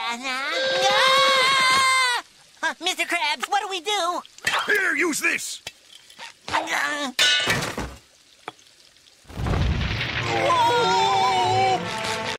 Mr. Krabs, what do we do? Here, use this.